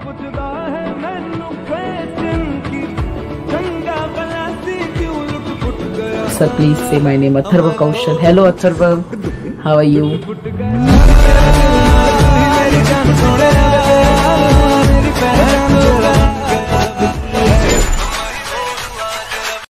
Sir, please say my name. Atharva Kaushal. Hello, Atharva. How are you?